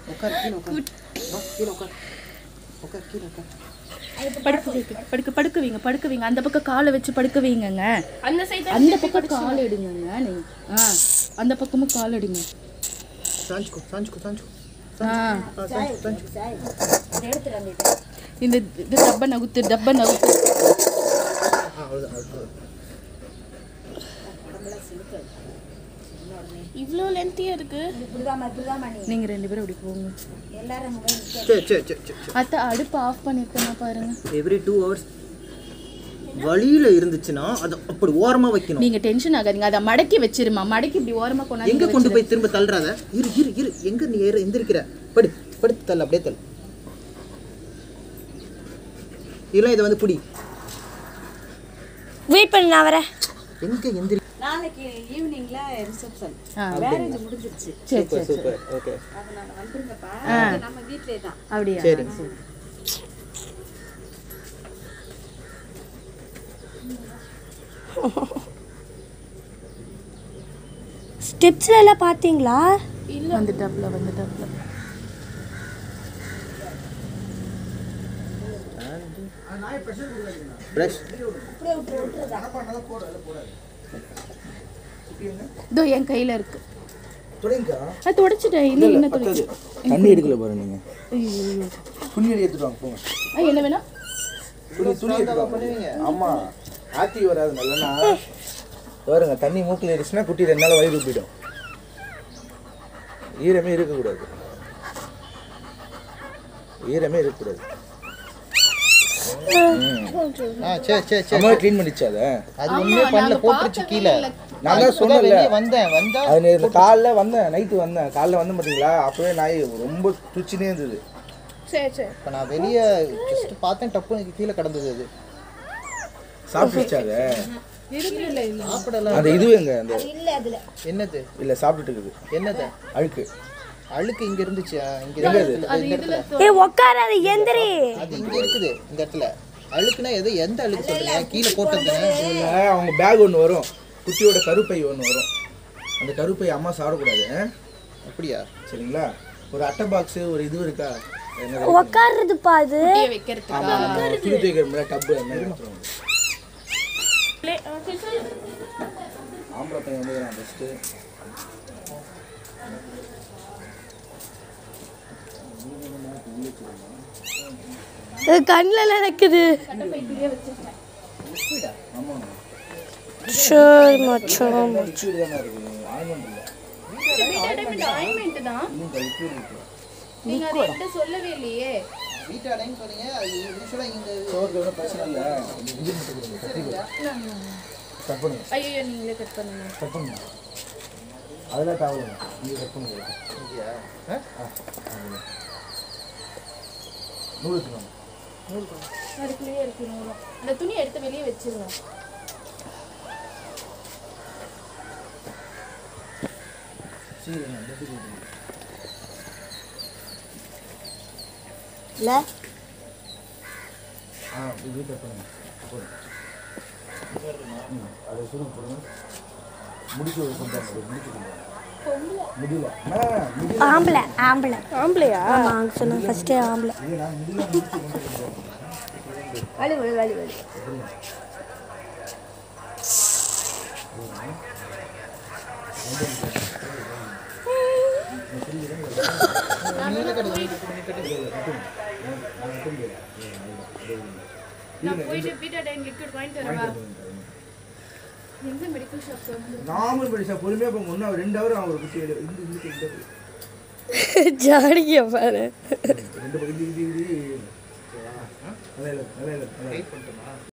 உட்கார் கீழே உட்கார். வா கீழே உட்கார். உட்கார் கீழே உட்கார். படுக்க வைங்க. அந்த பக்கம் காலை வச்சு படுக்க வைங்கங்க. அந்த பக்கம் கால் எடுங்கங்க நீங்க. அந்த பக்கமும் கால் எடுங்க. சாஞ்சுக்கோ. இந்த டப்பை நகுத்து. இவ்வளோ லென்த்தியா இருக்கு. நீங்க 2 பேரும் அப்படி போங்க. அத்தை அடுப்பு ஆஃப் பண்ணிருக்கேன்னா பாருங்க. எவ்ரி 2 hours வழியில இருந்துச்சுன்னா அது அப்படி ஓரமா வைக்கணும். நீங்க டென்ஷன் ஆகாதீங்க. அத மடக்கி வச்சிருமா. மடக்கி இப்படி ஓரமா கொண்டாந்து எங்க கொண்டு போய் திரும்ப தள்ளுறாத. இரு எங்க நீ எந்திரிக்கிற? படுத்து தள்ளு. அப்படியே தள்ளு. இல்ல இத வந்து புடி. வெயிட் பண்ணு, நான் வரேன். எங்க எந்திரி? நாளைக்கு ஈவினிங்ல ரிசப்ஷன். மேரேஜ் முடிஞ்சிருச்சு. சூப்பர். ஓகே. அதனால வந்துருங்கப்பா. நம்ம வீட்லயே தான். அப்படியே. சரி. ஸ்டெப்ஸ்ல எல்லாம் பாத்தீங்களா? இல்ல வந்துட்டாப்ல. பிரஷ் இதோ என் கையில இருக்கு. தொடங்க. அது தொடச்சிட்டேன். என்ன தொடச்சு? தண்ணி எடுக்கல பாரு நீங்க. ஐயோ. துணி எடுத்துட்டு வாங்க போங்க. என்ன வேணா? துணி எடுத்து பண்ணுவீங்க. ஆமா. ஆத்தி வராது நல்லனா. பாருங்க தண்ணி மூக்குல ஏறிச்சுனா குட்டி 2 நாள் வயிறு போய்டும். ஈரமே இருக்க கூடாது. சரி. அம்மா க்ளீன் பண்ணிச்சா அது ஒண்ணே பண்ணல போட்டுச்சு கீழ. நான் தான் சொன்னேன்ல வந்தா அது இந்த காலைல வந்தேன். நைட் வந்தேன். காலைல வந்து பாத்தீங்களா? அப்பவே நாய் ரொம்ப துச்சினே இருந்தது. சரி. இப்ப நான் வெளிய ஜஸ்ட் பார்த்தேன். டப்புன்னு கீழ கடந்தது. அது சாப்பிடுச்சாங்க. இல்ல சாப்பிடல. அந்த இது எங்க அந்த இல்ல அதுல. என்னது? இல்ல சாப்பிட்டுட்டு இருக்குது. என்னது? அழுக்கு இங்க இருந்துச்சு. இங்க இருக்குது. ஏய் உட்காராத, எந்திரி. அது இங்க இருக்குது. இந்த இடத்துல அழுக்குனா எந்த அழுக்கு சொல்றீங்க? கீழ போட்டது இல்ல. அவங்க பேக் ஒன்னு வரும். குட்டியோட கருப்பை ஒன்னு வரும். அந்த கருப்பை அம்மா சாப்பிட கூடாது. அப்படியா? சரிங்களா? ஒரு அட்டை பாக்ஸ் ஒரு இது இருக்கா? உட்கார்றதுப்பா அது. குட்டியை வைக்கிறதுக்கு. ஆமா. துணி துவைக்கிற டப் என்ன எடுத்துறோம். ஆம்பளை பையன் வந்து நான் ஃபர்ஸ்ட் கண்ணுல நடக்குது. சரி மச்சான். ஆயின்மென்ட் தான். நீங்க அத என்கிட்ட சொல்லவே இல்லையே. வீட்டை அடைன்னு சொன்னீங்க. அது யூசுவலா இந்த சோர்க்கோட பிரச்சனை இல்ல. இது மட்டும் கொடுங்க. கட் பண்ணுங்க. ஐயோ நீங்களே கட் பண்ணுங்க. அதெல்லாம் தேவையில்லை. நீங்க கட் பண்ணுங்க. ஓகேயா? நூல் எடுத்துக்கோங்க. அதுக்குள்ளேயே இருக்கு நூல். அந்த துணி எடுத்து வெளியே வச்சிருங்க. சரி இல்ல இது கட் பண்ணுங்க. அதை சுருங்க போடுங்க. முடிச்சு ஒரு சொல்றாங்க. முடியல. ஆம்பளையா? ஆமா சொன்ன ஃபர்ஸ்ட் ஆம்பளை. வலி நான் போயிட்டு பீட்டாடைன் லிக்விட் வாங்கிட்டு வரவா? எங்க மெடிக்கல் ஷாப் போறது? நார்மல் மெடிக்கல் ஷாப் பொறுமையா போங்க. இன்னும் 2 ஹவர் ஆகும் ஒரு குட்டி இந்த ஜாடியா பாரு. 2 பக்கம் இது. நல்லா இல்ல.